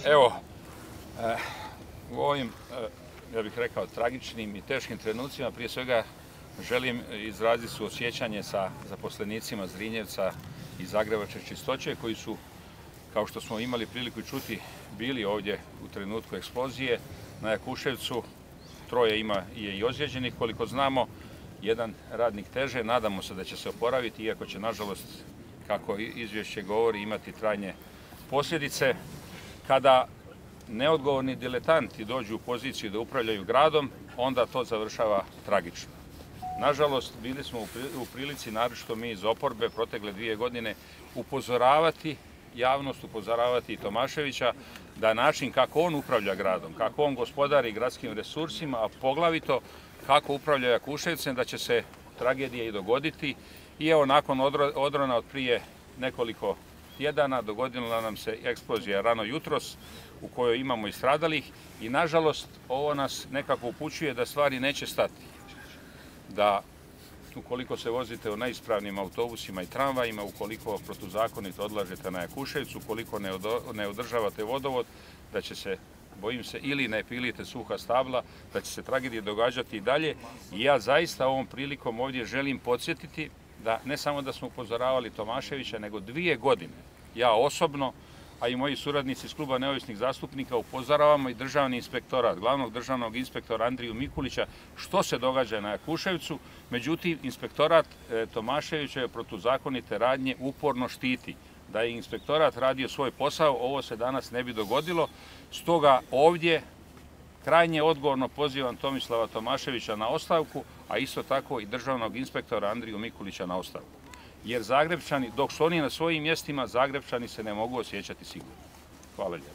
Evo, u ovim, ja bih rekao, tragičnim i teškim trenucima, prije svega želim izraziti suosjećanje sa zaposlenicima Zrinjevca i Zagrebačke čistoće, koji su, kao što smo imali priliku čuti, bili ovdje u trenutku eksplozije na Jakuševcu. Troje je i ozlijeđenih, koliko znamo, jedan radnik teže. Nadamo se da će se oporaviti, iako će, nažalost, kako izvješće govori, imati trajne posljedice. Kada neodgovorni diletanti dođu u poziciju da upravljaju gradom, onda to završava tragično. Nažalost, bili smo u prilici, naročito mi iz oporbe, protekle 2 godine, upozoravati javnost, upozoravati i Tomaševića da način kako on upravlja gradom, kako on gospodari gradskim resursima, a poglavito kako upravlja Jakuševcem, da će se tragedija i dogoditi. I evo, nakon odrona od prije nekoliko tjedana dogodila nam se eksplozija rano jutros u kojoj imamo i stradalih i, nažalost, ovo nas nekako upućuje da stvari neće stati. Da ukoliko se vozite u neispravnim autobusima i tramvajima, ukoliko protuzakonito odlažete na Jakuševcu, ukoliko ne održavate vodovod, da će se, bojim se, ili ne pilite suha stabla, da će se tragedije događati i dalje. I ja zaista ovom prilikom ovdje želim podsjetiti da ne samo da smo upozoravali Tomaševića, nego 2 godine ja osobno, a i moji suradnici iz Kluba neovisnih zastupnika, upozoravamo i Državni inspektorat, glavnog državnog inspektora Andriju Mikulića, što se događa na Jakuševcu. Međutim, inspektorat Tomaševićeve protuzakonite radnje uporno štiti. Da je inspektorat radio svoj posao, ovo se danas ne bi dogodilo. Stoga ovdje krajnje odgovorno pozivam Tomislava Tomaševića na ostavku, a isto tako i državnog inspektora Andriju Mikulića na ostavku. Jer Zagrepčani, dok su oni na svojim mjestima, Zagrepčani se ne mogu osjećati sigurno. Hvala lijepo.